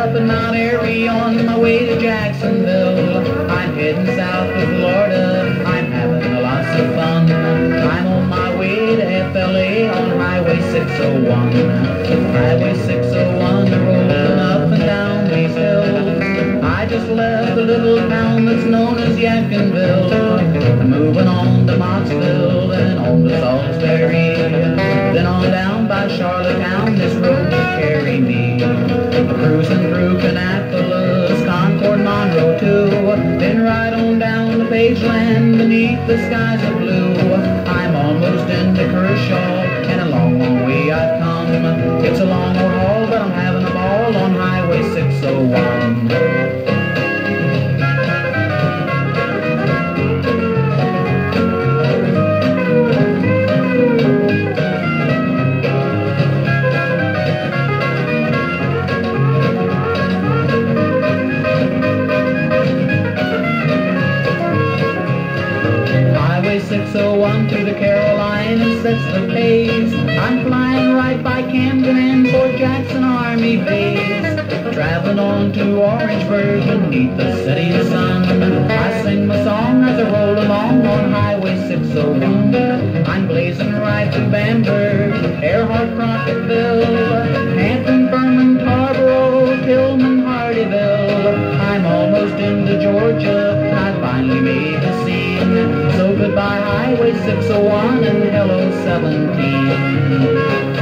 up in Mount Airy on my way to Jacksonville. I'm heading south to Florida, I'm having lots of fun. I'm on my way to FLA on Highway 601. Highway 601, rolling up and down these hills. I just left a little town that's known as Yadkinville. I'm moving on to Mocksville and on to Salisbury. Then on down by Charlottetown, this road will carry me. Cruising through Kannapolis, Concord, Monroe too. Then right on down to Pageland beneath the skies of blue. I'm almost into Kershaw, and a long, long way I've come. It's a long old haul, but I'm having a ball on Highway 601. Highway 601 through the Carolinas sets the pace. I'm flying right by Camden and Fort Jackson Army Base. Traveling on to Orangeburg beneath the setting sun. I sing my song as I roll along on Highway 601. I'm blazing right through Bamberg, Earhart, Crocketville, Hampton, Furman, Tarboro, Hillman, Hardyville. I'm almost into Georgia, I finally made the scene. So goodbye Highway 601 and hello 17.